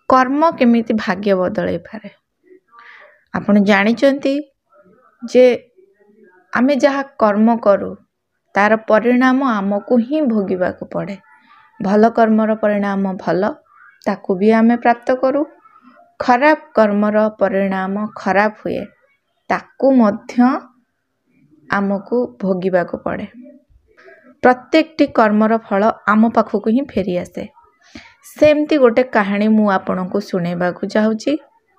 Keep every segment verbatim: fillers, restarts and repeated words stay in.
कर्म केमिति भाग्य बदलै पारे। आपण जानिचंती जे आमे जहाँ कर्म करू तार परिणाम आमको ही भोगिबा को पड़े। भल कर्मर परिणाम भल ताकू भी आमे प्राप्त करू, खराब कर्मर परिणाम खराब हुए ताकू मध्य आमको भोगिबा को पड़े। प्रत्येकटी कर्मर फल आम पाखक ही फेरी आसे। सेमती गोटे कहानी मु आपनको सुनेबा को चाहूची।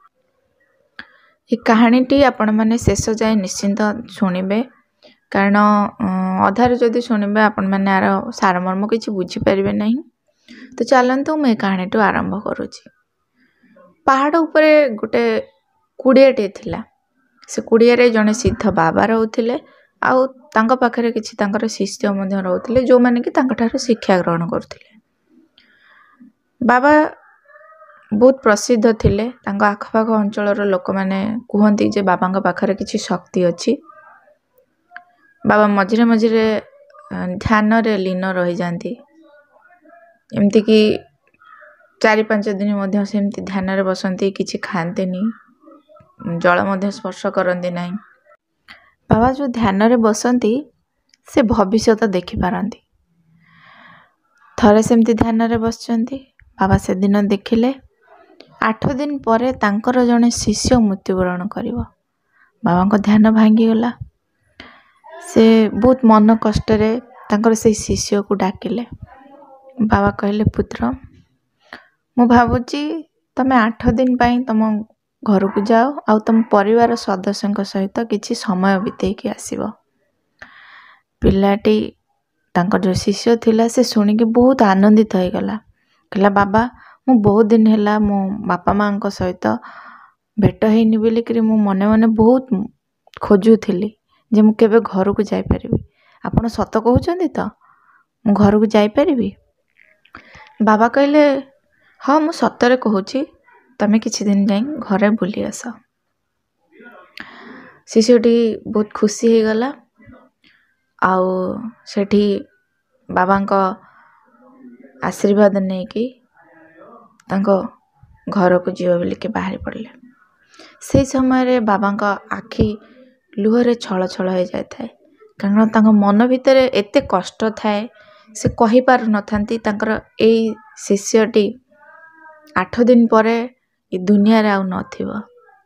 ये कहानीटी आपण माने शेष जाए निश्चिंत शुणिबे, कारण अधार जदि शुणिबे आपण माने आर सारमर्म किछि बुझी परिबे नहीं। तो चलंतु मैं कहानीटी आरंभ करूची। पहाड़ उपरे गोटे कुड़ियाटे थिला। से कुड़ियारे जने सिद्ध बाबा रहउथिले आउ तांका पाखरे किछि तांकर शिष्य मध्य रहउथिले जो माने कि तांका ठारो शिक्षा ग्रहण करथिले। बाबा बहुत प्रसिद्ध थिले। तांका आखपाख अंचलर लोक माने कुहंती जे बाबांका पाखरे किछि शक्ति अछि। बाबा मझिरे मझिरे ध्यान रे लीन रहि जांती। एमती कि चारि पांच दिन मध्य सेमती ध्यान रे बसंती, किछि खांतेनी, जल मध्य स्पर्श करंती नाही। बाबा जो ध्यान रे बसंती से भविष्यत देखि पारंती। थरे सेमती ध्यान रे बसचंती। बाबा से दिन देखिले आठ दिन परे तांकर जने शिष्य मृत्युवरण करिवो। बाबा को ध्यान भांगी गला। से बहुत मन कष्ट रे तांकर से शिष्य को डाकिले। बाबा कहले, पुत्र मु भाबुची तमे आठ दिन पाई तम घर को जाओ आ तुम परिवार सदस्यों सहित किछि समय बितेई के आसीबो। पिलाटी तांकर जो शिष्य थिला से सुनी के बहुत आनंदित हो गला। कहला, बाबा मु बहुत दिन हैला मो बापा मां को सहित भेट हेनी बोली कि मु मने मने बहुत खोजु थिली जे मु केबे घर को जाई परिबी। आपण सत कहउचंदी त मु घर को जाई परिबी? बाबा कहले, हाँ मु सतरे कहूची, तमे किछि दिन जाई घरे बुली आस। शिष्यटी बहुत खुशी हो गला। आउ सेठी बाबांका आशीर्वाद नहीं कि तांको घर को जीव बोली के बाहरी पड़ले। से समय रे बाबांका आखि लुहरे छल छल हो जाए थाए, कारण तांको मन भितर एते कष्ट थाए से कहि पार न थांती। तांकर एई शिष्यटी आठ दिन परे ई दुनिया रे आउ नथिबो।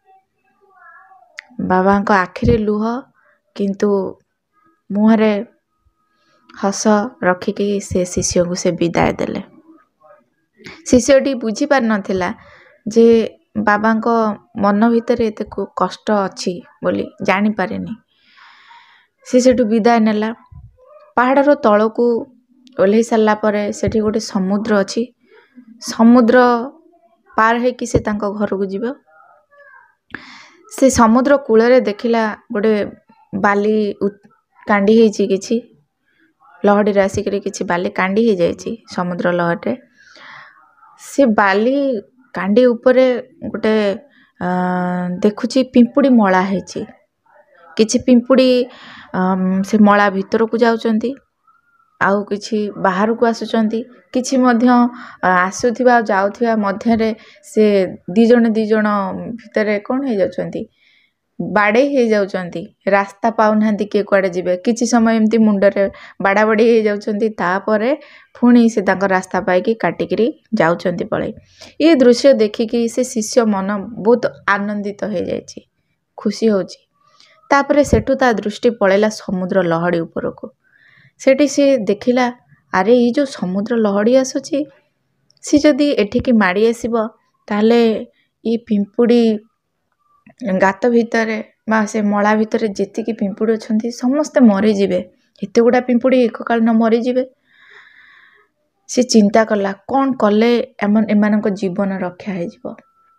बाबांका आखिरे लुह किंतु मुहरे हस रखिकी से शिष्य को से विदाय देले। शिष्यटी बुझी पार नथिला जे बाबांको मन भितर एते कष्ट अछि बोली जानि पारेनी। से सेठु विदाय नेला। पहाड़र तळको ओल्हे सारला परे सेठी गोटे समुद्र अछि। समुद्र पार है कि से तांको घर को जीवो। से समुद्र कूଳରେ देखिला गोटे बाली कांडी हेची किछि लहड़ी राशि करे किछि बाली कांडी हे जायछि समुद्र लहरे। से बाली कांडी ऊपरे गोटे देखुछि पिंपुड़ी मळा हेची। किछि पिंपुड़ी से मळा भीतर को जाउचंती, आउ किछि बाहर को आसुचंती, किछि मध्य आसुथिबा जाउथिबा मध्य रे से दी जण दी जण भितरे कोन हे जाउचंती, बाड़े हे जाउचंती। रास्ता पाउनांती के कुआडे जिबे। किछि समय एमती मुंडरे बाड़ा बाड़ी हे जाउचंती, तापरे पुणी से तांकर रास्ता पाइकी काटिकरी जाउचंती पळे। ये दृश्य देखिकी से शिष्य मन बहुत आनंदित हो जायछि, खुशी होछि। तापरे सेठु ता दृष्टि पळेला समुद्र लहड़ी उपरको। सेठी से देखिला, अरे ये जो समुद्र लहड़ी आसुची सी जदि एठिकी माड़ी आसीबो ताले ये पिंपुड़ी गात भितरे बा से मळा भितरे जेतिकी पिंपुड़ी अछंती समस्त मरि जिवे। एते गुडा पिंपुड़ी एक काल न मरि जिवे। से चिंता कला कौन कले एमन एमानक जीवन रक्षा हे जिवो।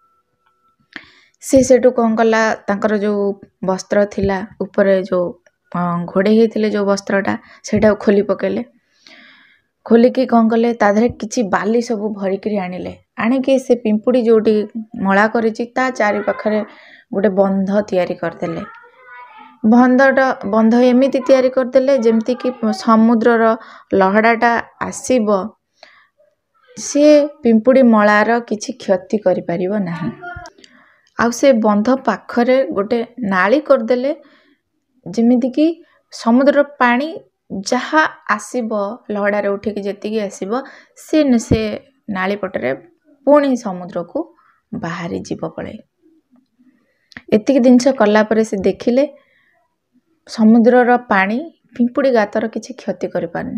से सेठु कौन कला, तांकर जो वस्त्र थिला ऊपरे जो घोड़े ही थिले जो वस्त्रटा सेटा खोली पकेले। खोलिकी कौन कले ताधरे किछि बाली सब भरिकरी आनिले। आनिकी से पिंपुड़ी जोटी मळा करिछि ता चारि पाखरे गोटे बंध तैयारी करदेले। बंधटा बंध एमिति तैयारी करदेले जेमति कि समुद्रर लहड़ाटा आसीबो ସେ ପିମ୍ପୁଡ଼ି ମଳାର କିଛି କ୍ଷତି କରିପାରିବ ନାହିଁ। ଆଉ ସେ ବନ୍ଧ ପାଖରେ ଗୋଟେ ନାଳି କରିଦେଲେ ଯେମିତିକି ସମୁଦ୍ରର ପାଣି ଯାହା ଆସିବ ଲହଡ଼ାରେ ଉଠିକି ଯେତିକି ଆସିବ ସେ ସେ ନାଳି ପଟରେ ପୁଣି ସମୁଦ୍ରକୁ ବାହାରି ଯିବ ପଳେଇ। ଏତିକି ଜିନିଷ କଲା ପରେ ସେ ଦେଖିଲେ ସମୁଦ୍ରର ପାଣି ପିମ୍ପୁଡ଼ି ଗାତର କିଛି କ୍ଷତି କରିପାରୁନି।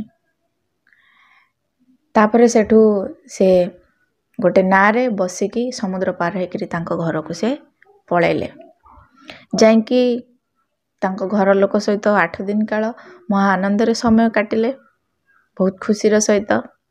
ତାପରେ ସେଠୁ ସେ ଗୋଟେ ନାଁରେ ବସିକି ସମୁଦ୍ର ପାର ହେଇକିରି ତାଙ୍କ ଘରକୁ ସେ ପଳେଇଲେ। ଯାଇକି ତାଙ୍କ ଘର ଲୋକ ସହିତ ଆଠ ଦିନ କାଳ ମହା ଆନନ୍ଦରେ ସମୟ କାଟିଲେ, ବହୁତ ଖୁସିର ସହିତ।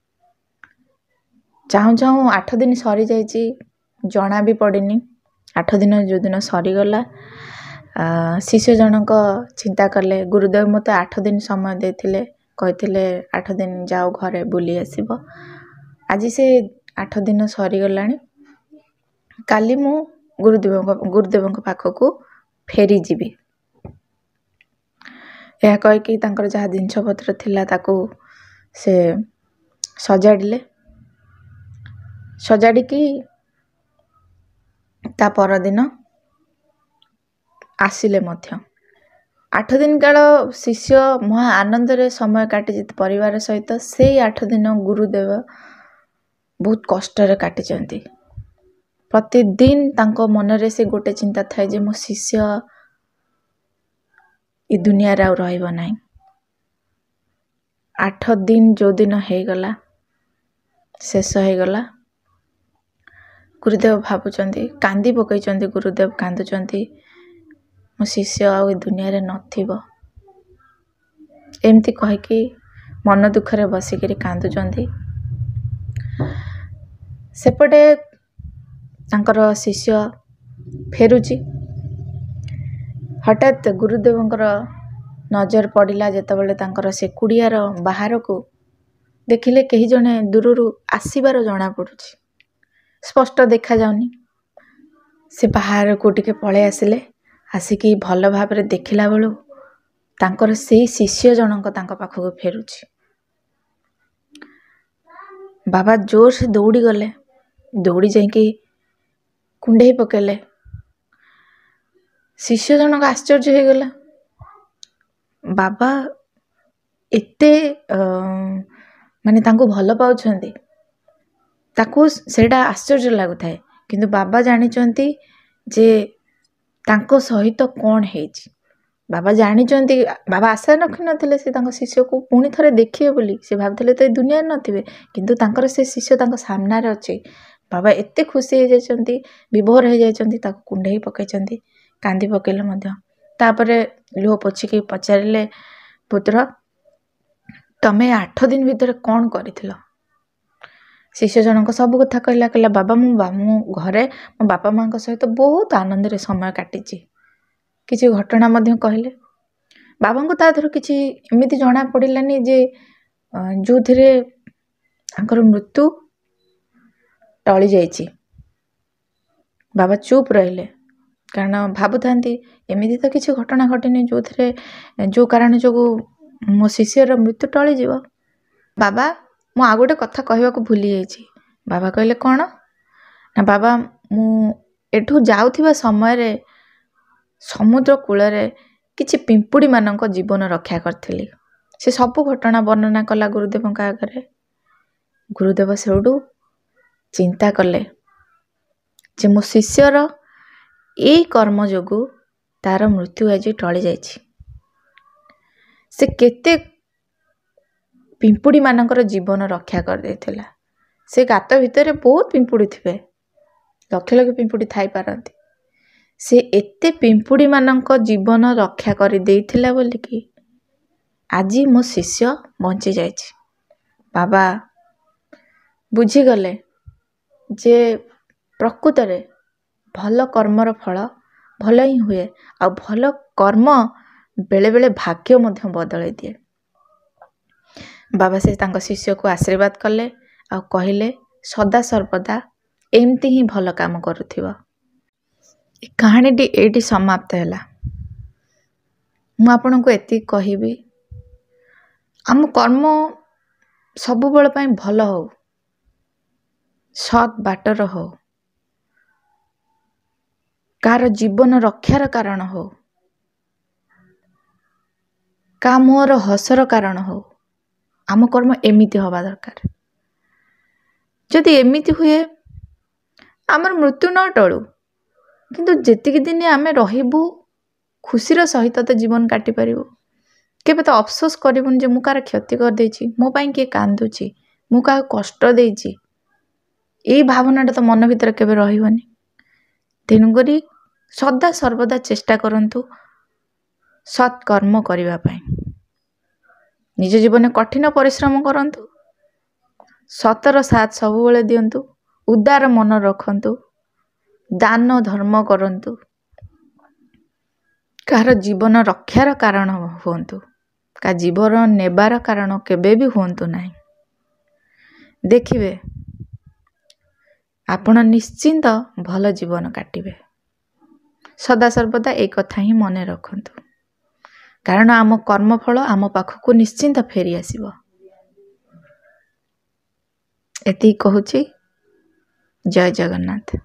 ଚାହୁଁ ଚାହୁଁ ଆଠ ଦିନ ସରିଯାଇଛି, ଜଣା ବି ପଡ଼ିନି। ଆଠ ଦିନ ଯେଉଁଦିନ ସରିଗଲା, ଶିଷ୍ୟ ଜଣଙ୍କ ଚିନ୍ତା କଲେ, ଗୁରୁଦେବ ମୋତେ ଆଠ ଦିନ ସମୟ ଦେଇଥିଲେ, କହିଥିଲେ ଆଠ ଦିନ ଯାଉ ଘରେ ବୁଲି ଆସିବ। ଆଜି ସେ ଆଠ ଦିନ ସରିଗଲାଣି, କାଲି ମୁଁ ଗୁରୁଦେବଙ୍କ ଗୁରୁଦେବଙ୍କ ପାଖକୁ ଫେରିଯିବି। ଏହା କହିକି ତାଙ୍କର ଯାହା ଜିନିଷପତ୍ର ଥିଲା ତାକୁ ସେ ସଜାଡ଼ିଲେ। ସଜାଡ଼ିକି ତା ପରଦିନ ଆସିଲେ ମଧ୍ୟ। ଆଠ ଦିନ କାଳ ଶିଷ୍ୟ ମହା ଆନନ୍ଦରେ ସମୟ କାଟିଛି ପରିବାର ସହିତ। ସେଇ ଆଠ ଦିନ ଗୁରୁଦେବ ବହୁତ କଷ୍ଟରେ କାଟିଛନ୍ତି। ପ୍ରତିଦିନ ତାଙ୍କ ମନରେ ସେ ଗୋଟେ ଚିନ୍ତା ଥାଏ ଯେ ମୋ ଶିଷ୍ୟ ଏ ଦୁନିଆରେ ଆଉ ରହିବ ନାହିଁ। ଆଠ ଦିନ ଯେଉଁଦିନ ହେଇଗଲା, ଶେଷ ହେଇଗଲା, ଗୁରୁଦେବ ଭାବୁଛନ୍ତି, କାନ୍ଦି ପକାଇଛନ୍ତି। ଗୁରୁଦେବ କାନ୍ଦୁଛନ୍ତି, ମୋ ଶିଷ୍ୟ ଆଉ ଏ ଦୁନିଆରେ ନଥିବ। ଏମିତି କହିକି ମନ ଦୁଃଖରେ ବସିକିରି କାନ୍ଦୁଛନ୍ତି। ସେପଟେ ତାଙ୍କର ଶିଷ୍ୟ ଫେରୁଛି। ହଠାତ୍ ଗୁରୁଦେବଙ୍କର ନଜର ପଡ଼ିଲା ଯେତେବେଳେ ତାଙ୍କର ସେ କୁଡ଼ିଆର ବାହାରକୁ, ଦେଖିଲେ କେହି ଜଣେ ଦୂରରୁ ଆସିବାର ଜଣାପଡ଼ୁଛି, ସ୍ପଷ୍ଟ ଦେଖାଯାଉନି। ସେ ବାହାରକୁ ଟିକେ ପଳେଇ ଆସିଲେ। ଆସିକି ଭଲ ଭାବରେ ଦେଖିଲା ବେଳୁ ତାଙ୍କର ସେଇ ଶିଷ୍ୟ ଜଣଙ୍କ ତାଙ୍କ ପାଖକୁ ଫେରୁଛି। ବାବା ଜୋରସେ ଦୌଡ଼ି ଗଲେ, ଦୌଡ଼ି ଯାଇକି କୁଣ୍ଡେଇ ପକେଇଲେ। ଶିଷ୍ୟ ଜଣକ ଆଶ୍ଚର୍ଯ୍ୟ ହେଇଗଲା, ବାବା ଏତେ ମାନେ ତାଙ୍କୁ ଭଲ ପାଉଛନ୍ତି। ତାକୁ ସେଇଟା ଆଶ୍ଚର୍ଯ୍ୟ ଲାଗୁଥାଏ, କିନ୍ତୁ ବାବା ଜାଣିଛନ୍ତି ଯେ ତାଙ୍କ ସହିତ କ'ଣ ହେଇଛି। ବାବା ଜାଣିଛନ୍ତି, ବାବା ଆଶା ରଖିନଥିଲେ ସେ ତାଙ୍କ ଶିଷ୍ୟକୁ ପୁଣି ଥରେ ଦେଖିବେ ବୋଲି। ସେ ଭାବୁଥିଲେ ତ ଏ ଦୁନିଆରେ ନଥିବେ, କିନ୍ତୁ ତାଙ୍କର ସେ ଶିଷ୍ୟ ତାଙ୍କ ସାମ୍ନାରେ ଅଛି। ବାବା ଏତେ ଖୁସି ହେଇଯାଇଛନ୍ତି, ବିଭୋର ହେଇଯାଇଛନ୍ତି, ତାକୁ କୁଣ୍ଡେଇ ପକାଇଛନ୍ତି, କାନ୍ଦି ପକାଇଲେ ମଧ୍ୟ। ତାପରେ ଲୁହ ପୋଛିକି ପଚାରିଲେ, ପୁତ୍ର ତମେ ଆଠ ଦିନ ଭିତରେ କ'ଣ କରିଥିଲ? ଶିଷ୍ୟ ଜଣଙ୍କ ସବୁ କଥା କହିଲା। କହିଲା ବାବା ମୁଁ ମୁଁ ଘରେ ମୋ ବାପା ମାଆଙ୍କ ସହିତ ବହୁତ ଆନନ୍ଦରେ ସମୟ କାଟିଛି। କିଛି ଘଟଣା ମଧ୍ୟ କହିଲେ। ବାବାଙ୍କୁ ତା ଦେହରୁ କିଛି ଏମିତି ଜଣା ପଡ଼ିଲାନି ଯେ ଯେଉଁଥିରେ ତାଙ୍କର ମୃତ୍ୟୁ ଟଳି ଯାଇଛି। ବାବା ଚୁପ୍ ରହିଲେ, କାରଣ ଭାବୁଥାନ୍ତି ଏମିତି ତ କିଛି ଘଟଣା ଘଟିନି ଯେଉଁଥିରେ ଯେଉଁ କାରଣ ଯୋଗୁଁ ମୋ ଶିଷ୍ୟର ମୃତ୍ୟୁ ଟଳିଯିବ। ବାବା ମୁଁ ଆଉ ଗୋଟେ କଥା କହିବାକୁ ଭୁଲି ଯାଇଛି। ବାବା କହିଲେ କ'ଣ ନା, ବାବା ମୁଁ ଏଠୁ ଯାଉଥିବା ସମୟରେ ସମୁଦ୍ର କୂଳରେ କିଛି ପିମ୍ପୁଡ଼ିମାନଙ୍କ ଜୀବନ ରକ୍ଷା କରିଥିଲି। ସେ ସବୁ ଘଟଣା ବର୍ଣ୍ଣନା କଲା ଗୁରୁଦେବଙ୍କ ଆଗରେ। ଗୁରୁଦେବ ସେଉଠୁ ଚିନ୍ତା କଲେ ଯେ ମୋ ଶିଷ୍ୟର ଏଇ କର୍ମ ଯୋଗୁଁ ତାର ମୃତ୍ୟୁ ଆଜି ଟଳି ଯାଇଛି। ସେ କେତେ ପିମ୍ପୁଡ଼ିମାନଙ୍କର ଜୀବନ ରକ୍ଷା କରିଦେଇଥିଲା। ସେ ଗାତ ଭିତରେ ବହୁତ ପିମ୍ପୁଡ଼ି ଥିବେ, ଲକ୍ଷ ଲକ୍ଷ ପିମ୍ପୁଡ଼ି ଥାଇପାରନ୍ତି। ସେ ଏତେ ପିମ୍ପୁଡ଼ିମାନଙ୍କ ଜୀବନ ରକ୍ଷା କରିଦେଇଥିଲା ବୋଲିକି ଆଜି ମୋ ଶିଷ୍ୟ ବଞ୍ଚିଯାଇଛି। ବାବା ବୁଝିଗଲେ ଯେ ପ୍ରକୃତରେ ଭଲ କର୍ମର ଫଳ ଭଲ ହିଁ ହୁଏ, ଆଉ ଭଲ କର୍ମ ବେଳେବେଳେ ଭାଗ୍ୟ ମଧ୍ୟ ବଦଳାଇ ଦିଏ। ବାବା ସେ ତାଙ୍କ ଶିଷ୍ୟକୁ ଆଶୀର୍ବାଦ କଲେ ଆଉ କହିଲେ ସଦା ସର୍ବଦା ଏମିତି ହିଁ ଭଲ କାମ କରୁଥିବ। ଏ କାହାଣୀଟି ଏଇଠି ସମାପ୍ତ ହେଲା। ମୁଁ ଆପଣଙ୍କୁ ଏତିକି କହିବି, ଆମ କର୍ମ ସବୁବେଳ ପାଇଁ ଭଲ ହଉ, ସତ୍ ବାଟର ହଉ, କାହାର ଜୀବନ ରକ୍ଷାର କାରଣ ହଉ, କାହା ମୁହଁର ହସର କାରଣ ହଉ, ଆମ କର୍ମ ଏମିତି ହବା ଦରକାର। ଯଦି ଏମିତି ହୁଏ ଆମର ମୃତ୍ୟୁ ନ ଟଳୁ, କିନ୍ତୁ ଯେତିକି ଦିନ ଆମେ ରହିବୁ ଖୁସିର ସହିତ ତ ଜୀବନ କାଟିପାରିବୁ। କେବେ ତ ଅଫସୋସ କରିବୁନି ଯେ ମୁଁ କାହାର କ୍ଷତି କରିଦେଇଛି, ମୋ ପାଇଁ କିଏ କାନ୍ଦୁଛି, ମୁଁ କାହାକୁ କଷ୍ଟ ଦେଇଛି, ଏଇ ଭାବନାଟା ତ ମନ ଭିତରେ କେବେ ରହିବନି। ତେଣୁକରି ସଦା ସର୍ବଦା ଚେଷ୍ଟା କରନ୍ତୁ ସତ୍ କର୍ମ କରିବା ପାଇଁ। ନିଜ ଜୀବନରେ କଠିନ ପରିଶ୍ରମ କରନ୍ତୁ, ସତର ସାଥ ସବୁବେଳେ ଦିଅନ୍ତୁ, ଉଦାର ମନ ରଖନ୍ତୁ, ଦାନ ଧର୍ମ କରନ୍ତୁ, କାହାର ଜୀବନ ରକ୍ଷାର କାରଣ ହୁଅନ୍ତୁ, କାହା ଜୀବନ ନେବାର କାରଣ କେବେ ବି ହୁଅନ୍ତୁ ନାହିଁ। ଦେଖିବେ ଆପଣ ନିଶ୍ଚିନ୍ତ ଭଲ ଜୀବନ କାଟିବେ। ସଦା ସର୍ବଦା এই କଥା ହିଁ ମନେ ରଖନ୍ତୁ, କାରଣ ଆମ କର୍ମଫଳ ଆମ ପାଖକୁ ନିଶ୍ଚିନ୍ତ ଫେରି ଆସିବ। ଏତିକି କହୁଛି। ଜୟ ଜଗନ୍ନାଥ।